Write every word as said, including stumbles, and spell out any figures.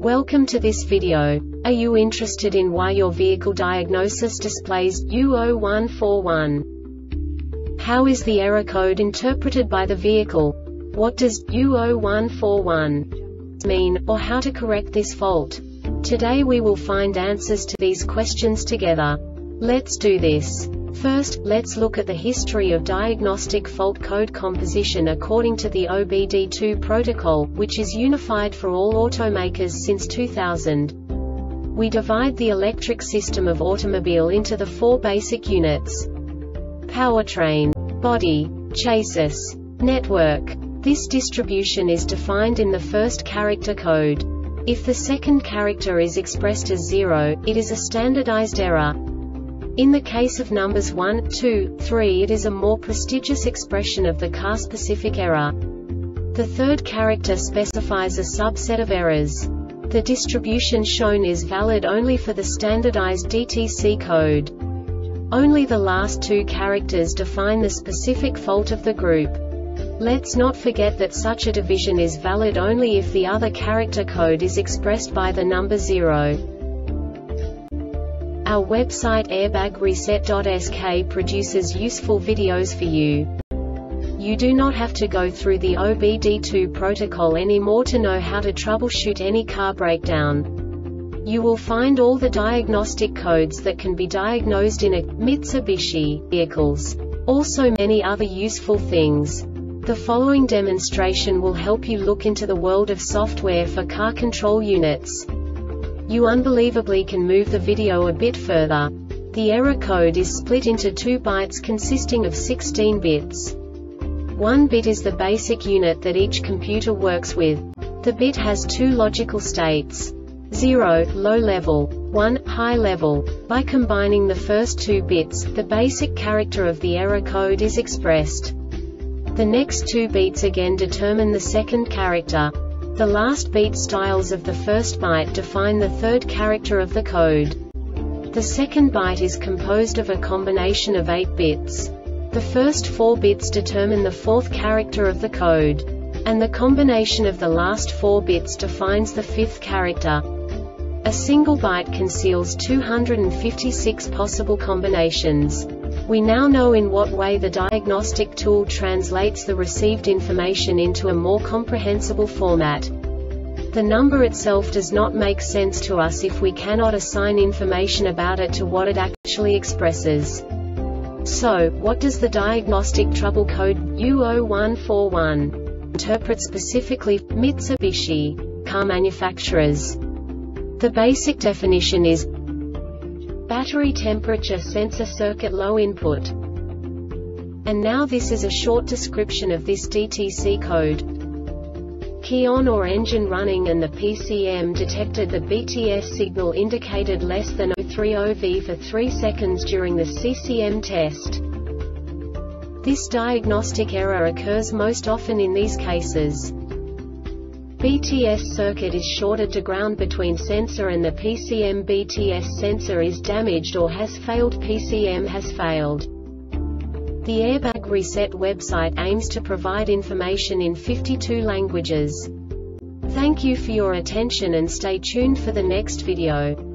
Welcome to this video. Are you interested in why your vehicle diagnosis displays U zero one four one? How is the error code interpreted by the vehicle? What does U zero one four one mean, or how to correct this fault? Today we will find answers to these questions together. Let's do this. First, let's look at the history of diagnostic fault code composition according to the O B D two protocol, which is unified for all automakers since two thousand. We divide the electric system of automobile into the four basic units: powertrain, body, chassis, network. This distribution is defined in the first character code. If the second character is expressed as zero, it is a standardized error. In the case of numbers one, two, three, it is a more prestigious expression of the car-specific error. The third character specifies a subset of errors. The distribution shown is valid only for the standardized D T C code. Only the last two characters define the specific fault of the group. Let's not forget that such a division is valid only if the other character code is expressed by the number zero. Our website airbag reset dot S K produces useful videos for you. You do not have to go through the O B D two protocol anymore to know how to troubleshoot any car breakdown. You will find all the diagnostic codes that can be diagnosed in a Mitsubishi vehicles. Also many other useful things. The following demonstration will help you look into the world of software for car control units. You unbelievably can move the video a bit further. The error code is split into two bytes consisting of sixteen bits. One bit is the basic unit that each computer works with. The bit has two logical states: zero, low level, one, high level. By combining the first two bits, the basic character of the error code is expressed. The next two bits again determine the second character. The last beat styles of the first byte define the third character of the code. The second byte is composed of a combination of eight bits. The first four bits determine the fourth character of the code. And the combination of the last four bits defines the fifth character. A single byte conceals two hundred fifty-six possible combinations. We now know in what way the diagnostic tool translates the received information into a more comprehensible format. The number itself does not make sense to us if we cannot assign information about it to what it actually expresses. So, what does the diagnostic trouble code U zero one four one interpret specifically for Mitsubishi car manufacturers? The basic definition is battery temperature sensor circuit low input. And now this is a short description of this D T C code. Key on or engine running, and the P C M detected the B T S signal indicated less than zero point three zero volts for three seconds during the C C M test. This diagnostic error occurs most often in these cases: B T S circuit is shorted to ground between sensor and the P C M. B T S sensor is damaged or has failed. P C M has failed. The Airbag Reset website aims to provide information in fifty-two languages. Thank you for your attention and stay tuned for the next video.